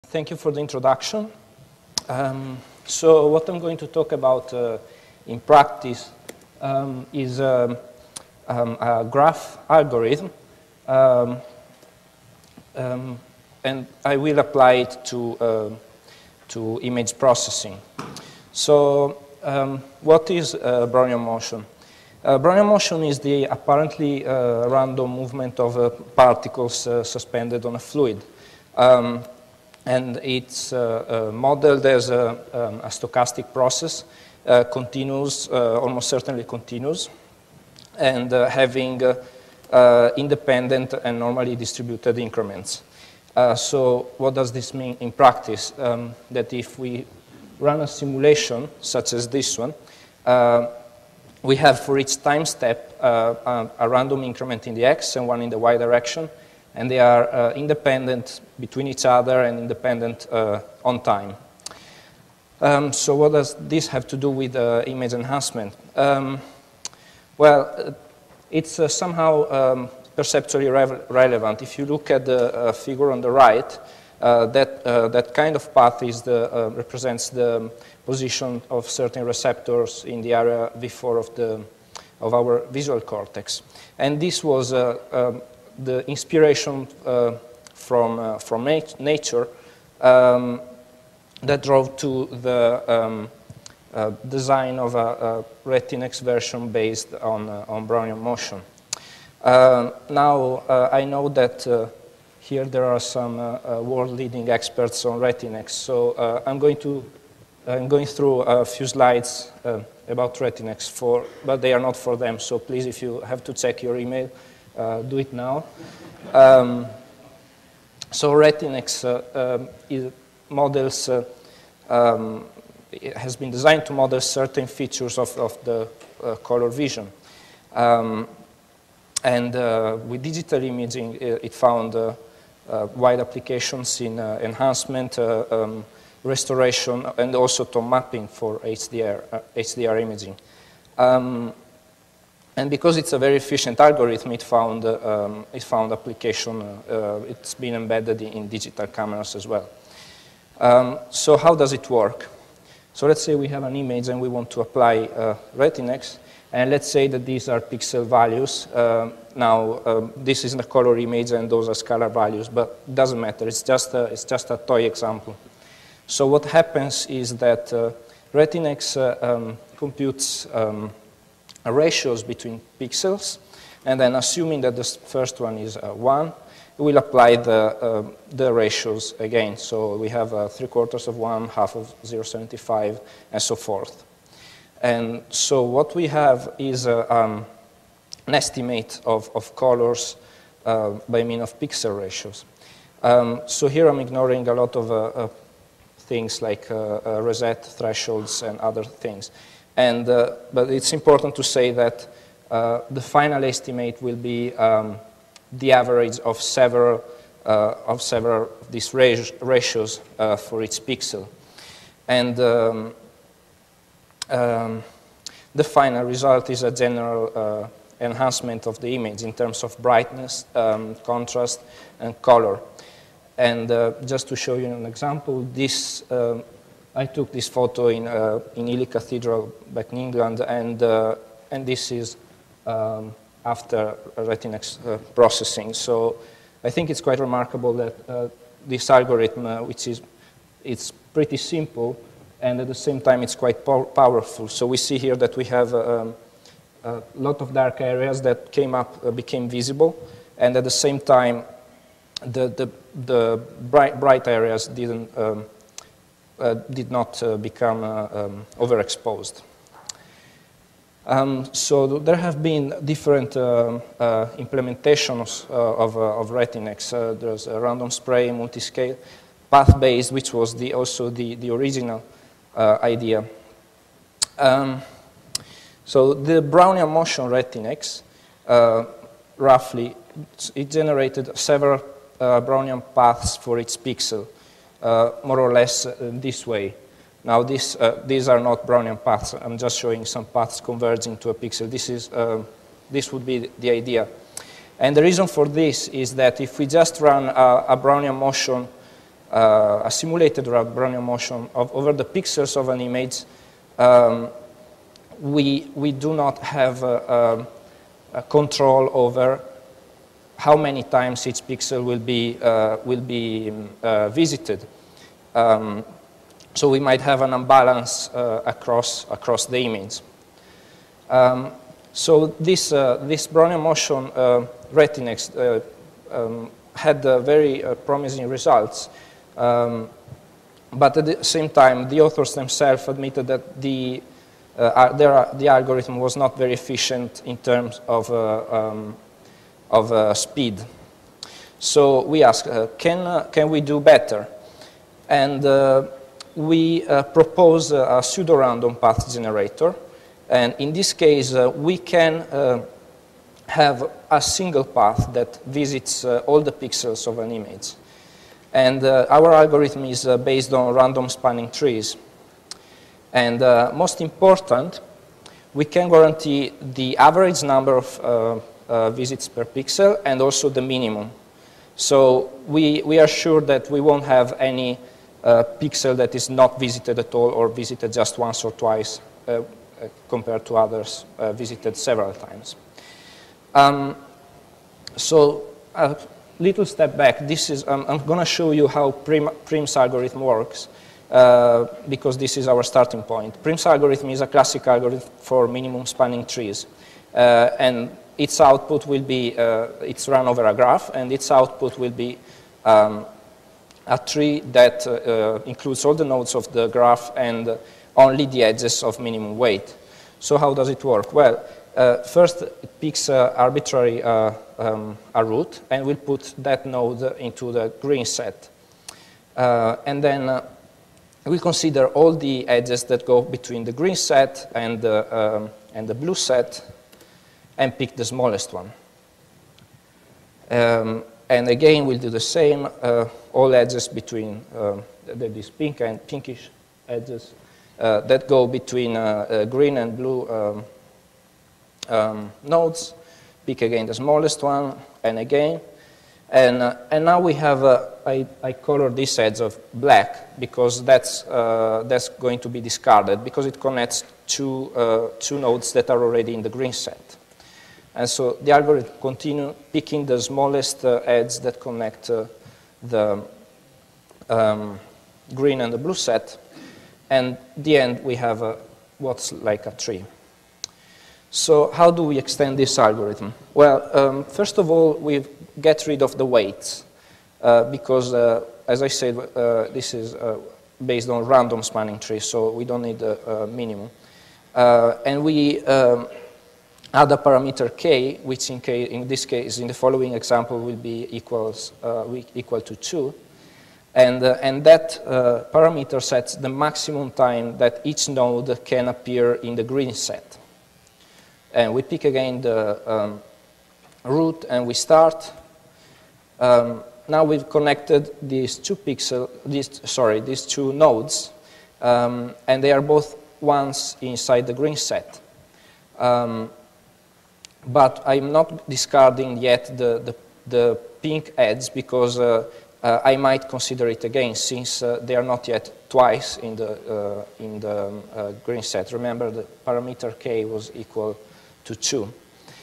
Thank you for the introduction. So what I'm going to talk about in practice is a graph algorithm, and I will apply it to image processing. So what is Brownian motion? Brownian motion is the apparently random movement of particles suspended on a fluid. And it's modeled as a stochastic process, continuous, almost certainly continuous, and having independent and normally distributed increments. So what does this mean in practice? That if we run a simulation, such as this one, we have for each time step a random increment in the x and one in the y direction, and they are independent between each other and independent on time. So what does this have to do with image enhancement? Well, it's somehow perceptually relevant. If you look at the figure on the right, that kind of path is represents the position of certain receptors in the area V4 of our visual cortex. And this was the inspiration from nature that drove to the design of a Retinex version based on Brownian motion. Now, I know that here there are some world-leading experts on Retinex, so I'm going through a few slides about Retinex, but they are not for them, so please, if you have to check your email, do it now. So Retinex models it has been designed to model certain features of the color vision. And with digital imaging, it found wide applications in enhancement, restoration, and also tone mapping for HDR imaging. And because it's a very efficient algorithm, it found application. It's been embedded in digital cameras as well. So how does it work? So let's say we have an image and we want to apply Retinex, and let's say that these are pixel values. Now this is the color image and those are scalar values, but it doesn't matter. It's just a toy example. So what happens is that Retinex computes ratios between pixels, and then assuming that the first one is 1, we'll apply the ratios again. So we have 3/4 of 1, half of 0.75, and so forth. And so what we have is an estimate of colors by means of pixel ratios. So here I'm ignoring a lot of things like reset thresholds and other things. And, but it's important to say that the final estimate will be the average of several of these ratios for each pixel. And the final result is a general enhancement of the image in terms of brightness, contrast, and color. And just to show you an example, this I took this photo in Ely Cathedral back in England, and this is after Retinex processing. So I think it's quite remarkable that this algorithm, it's pretty simple, and at the same time it's quite powerful. So we see here that we have a lot of dark areas that became visible, and at the same time the bright areas did not become overexposed. So there have been different implementations of Retinex. There's a random spray, multi-scale, path-based, which was also the original idea. So the Brownian motion Retinex, roughly, it generated several Brownian paths for each pixel. More or less this way. Now these are not Brownian paths. I'm just showing some paths converging to a pixel. This would be the idea. And the reason for this is that if we just run a Brownian motion a simulated Brownian motion over the pixels of an image, we do not have a control over how many times each pixel will be visited. So we might have an imbalance across the image. So this Brownian motion Retinex had very promising results, but at the same time, the authors themselves admitted that the algorithm was not very efficient in terms of speed. So we asked, can we do better? And we propose a pseudo-random path generator. And in this case, we can have a single path that visits all the pixels of an image. And our algorithm is based on random spanning trees. And most important, we can guarantee the average number of visits per pixel and also the minimum. So we are sure that we won't have any pixel that is not visited at all or visited just once or twice compared to others visited several times. So a little step back. This is I'm going to show you how Prim's algorithm works because this is our starting point. Prim's algorithm is a classic algorithm for minimum spanning trees, and its output will be it's run over a graph, and its output will be a tree that includes all the nodes of the graph and only the edges of minimum weight. So how does it work? Well, first it picks arbitrary a root, and we'll put that node into the green set. And then we'll consider all the edges that go between the green set and the blue set, and pick the smallest one. And again, we'll do the same, all edges between these pink and pinkish edges that go between green and blue nodes. Pick again the smallest one, and again. And now we have, I color this edge of black because that's going to be discarded because it connects two nodes that are already in the green set. And so the algorithm continues picking the smallest edge that connect the green and the blue set. And at the end, we have what's like a tree. So how do we extend this algorithm? Well, first of all, we get rid of the weights because, as I said, this is based on random spanning trees, so we don't need a minimum. And we add a parameter k, which in this case, in the following example, will be equal to 2. And that parameter sets the maximum time that each node can appear in the green set. And we pick again the root, and we start. Now we've connected these these two nodes, and they are both ones inside the green set. But I'm not discarding yet the pink edge because I might consider it again since they are not yet twice in the green set. Remember, the parameter k was equal to 2.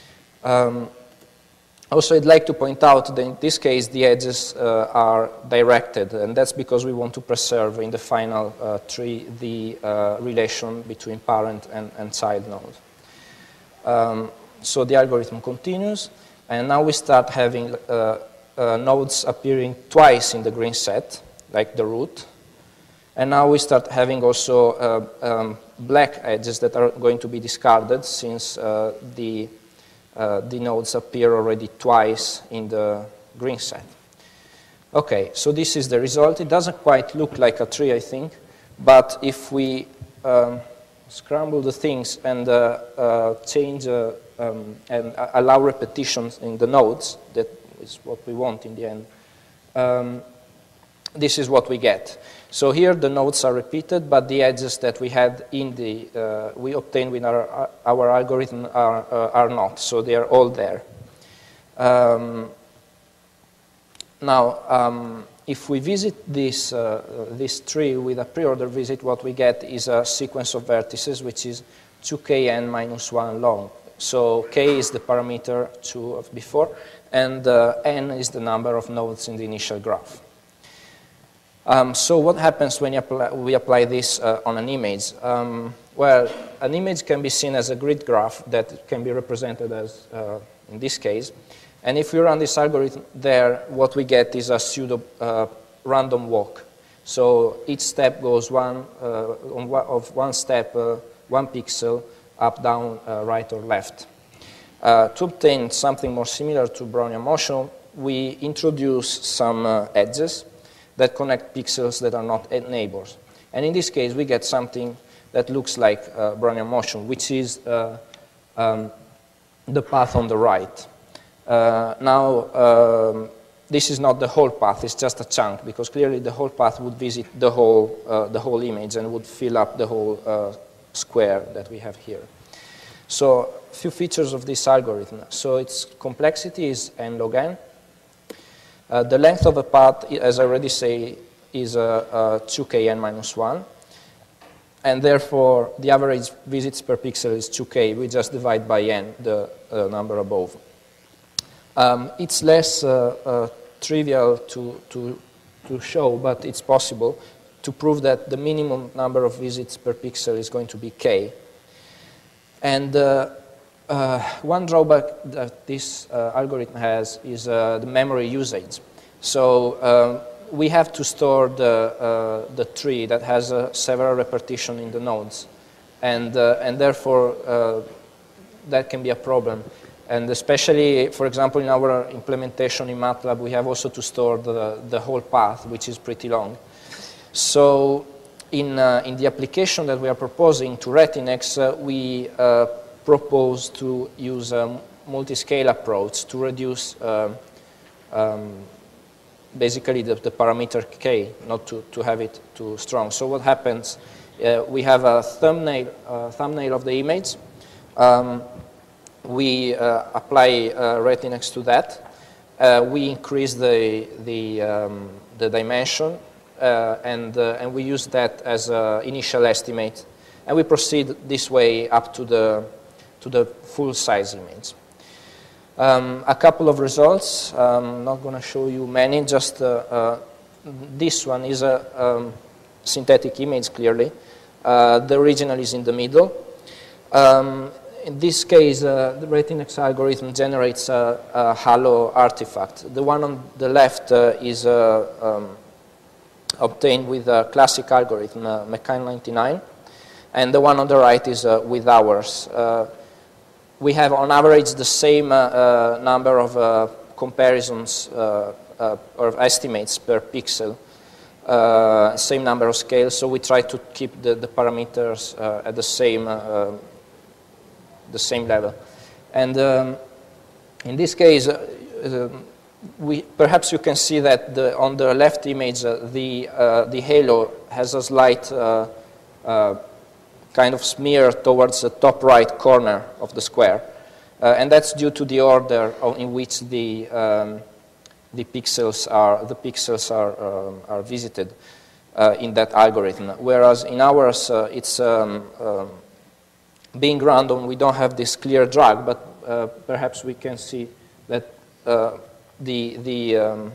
Also, I'd like to point out that in this case the edges are directed, and that's because we want to preserve in the final tree the relation between parent and child node. So the algorithm continues, and now we start having nodes appearing twice in the green set, like the root. And now we start having also black edges that are going to be discarded since the nodes appear already twice in the green set. Okay, so this is the result. It doesn't quite look like a tree, I think, but if we scramble the things and change and allow repetitions in the nodes, that is what we want in the end, this is what we get. So here the nodes are repeated, but the edges that we had in the we obtained with our algorithm are not. So they are all there. Now if we visit this, this tree with a preorder visit, what we get is a sequence of vertices which is 2kn minus 1 long. So k is the parameter of before, and n is the number of nodes in the initial graph. So what happens when we apply this on an image? Well, an image can be seen as a grid graph that can be represented as, in this case. And if we run this algorithm there, what we get is a pseudo random walk. So each step goes one step, 1 pixel, up, down, right, or left. To obtain something more similar to Brownian motion, we introduce some edges that connect pixels that are not neighbors. And in this case, we get something that looks like Brownian motion, which is the path on the right. Now, this is not the whole path, it's just a chunk, because clearly the whole path would visit the whole image and would fill up the whole square that we have here. So, a few features of this algorithm. So, its complexity is n log n. The length of a path, as I already say, is 2kn minus 1. And therefore, the average visits per pixel is 2k. We just divide by n, the number above. It's less trivial to show, but it's possible to prove that the minimum number of visits per pixel is going to be k. And one drawback that this algorithm has is the memory usage. So we have to store the tree that has several repetition in the nodes, and therefore that can be a problem. And especially, for example, in our implementation in MATLAB, we have also to store the whole path, which is pretty long. So in the application that we are proposing to Retinex, we propose to use a multi-scale approach to reduce basically the parameter k, not to have it too strong. So what happens, we have a thumbnail of the image. We apply Retinex to that. We increase the dimension, and we use that as an initial estimate. And we proceed this way up to the full size image. A couple of results. I'm not going to show you many. Just this one is a synthetic image, clearly. The original is in the middle. In this case, the Retinex algorithm generates a halo artifact. The one on the left is obtained with a classic algorithm, Mekan99, and the one on the right is with ours. We have, on average, the same number of comparisons or estimates per pixel, same number of scales, so we try to keep the parameters at the same level. And in this case, perhaps you can see that on the left image, the halo has a slight kind of smear towards the top right corner of the square. And that's due to the order in which the pixels are visited in that algorithm. Whereas in ours, it's being random, we don't have this clear drag, but perhaps we can see that the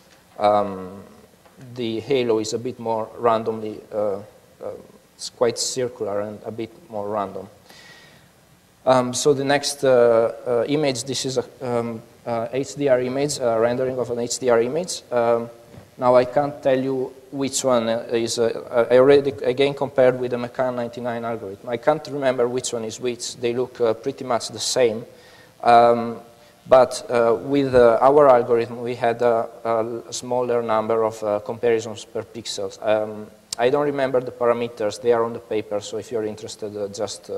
halo is a bit more randomly, it's quite circular and a bit more random. So the next image, this is a HDR image, rendering of an HDR image. Now I can't tell you which one is, I already again compared with the Mekan99 algorithm. I can't remember which one is which. They look pretty much the same. But with our algorithm, we had a smaller number of comparisons per pixels. I don't remember the parameters. They are on the paper, so if you're interested, just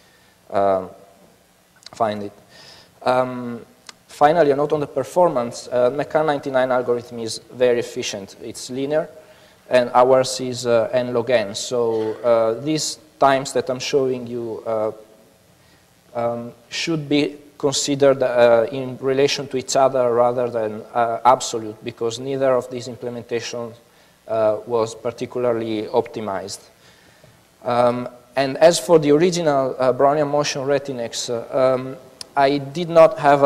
find it. Finally, a note on the performance. Mekan99 algorithm is very efficient. It's linear, and ours is n log n. So these times that I'm showing you should be considered in relation to each other rather than absolute, because neither of these implementations was particularly optimized. And as for the original Brownian motion Retinex, I did not have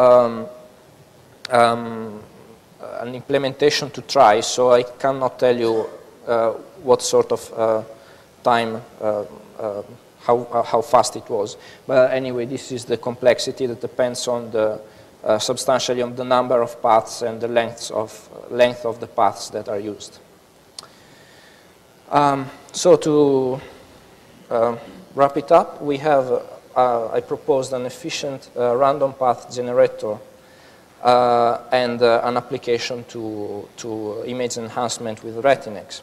an implementation to try, so I cannot tell you what sort of time, how fast it was. But anyway, this is the complexity that depends on the substantially on the number of paths and the length of the paths that are used. So to wrap it up, we have I proposed an efficient random path generator and an application to image enhancement with Retinex.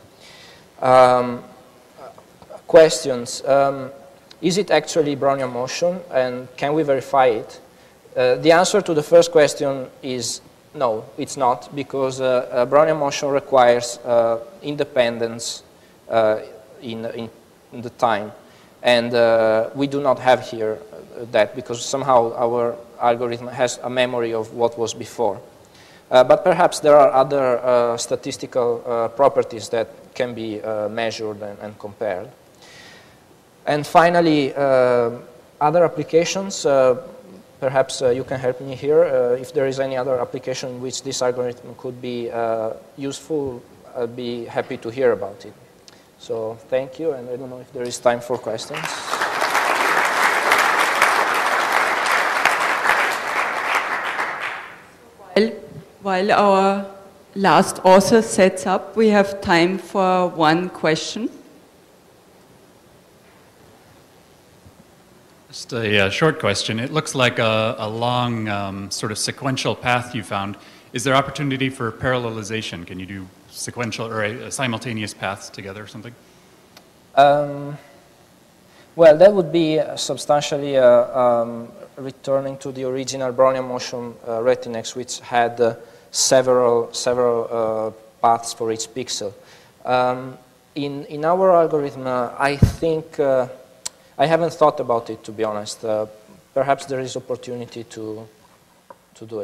Questions. Is it actually Brownian motion, and can we verify it? The answer to the first question is no, it's not, because Brownian motion requires independence in the time. And we do not have here that, because somehow our algorithm has a memory of what was before. But perhaps there are other statistical properties that can be measured and compared. And finally, other applications, perhaps you can help me here. If there is any other application in which this algorithm could be useful, I'd be happy to hear about it. So thank you, and I don't know if there is time for questions. While our last author sets up, we have time for one question. Just a short question. It looks like a long sort of sequential path you found. Is there opportunity for parallelization? Can you do sequential or simultaneous paths together or something? Well, that would be substantially returning to the original Brownian motion Retinex, which had several paths for each pixel. In our algorithm, I think I haven't thought about it, to be honest. Perhaps there is opportunity to do it.